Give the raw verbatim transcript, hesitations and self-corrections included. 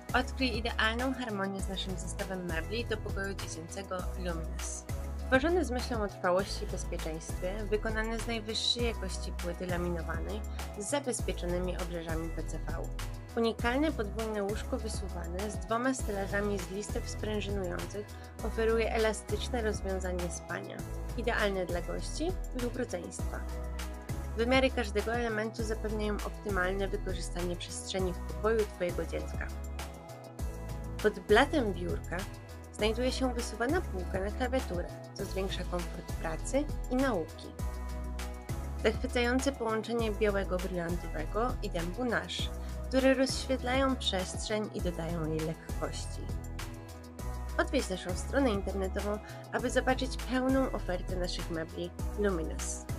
Odkryj idealną harmonię z naszym zestawem mebli do pokoju dziecięcego Luminous. Tworzony z myślą o trwałości i bezpieczeństwie, wykonany z najwyższej jakości płyty laminowanej z zabezpieczonymi obrzeżami P C V. Unikalne podwójne łóżko wysuwane z dwoma stelażami z listek sprężynujących oferuje elastyczne rozwiązanie spania, idealne dla gości lub rodzeństwa. Wymiary każdego elementu zapewniają optymalne wykorzystanie przestrzeni w pokoju Twojego dziecka. Pod blatem biurka znajduje się wysuwana półka na klawiaturę, co zwiększa komfort pracy i nauki. Zachwycające połączenie białego brylantowego i dębu nasz, które rozświetlają przestrzeń i dodają jej lekkości. Odwiedź naszą stronę internetową, aby zobaczyć pełną ofertę naszych mebli Luminous.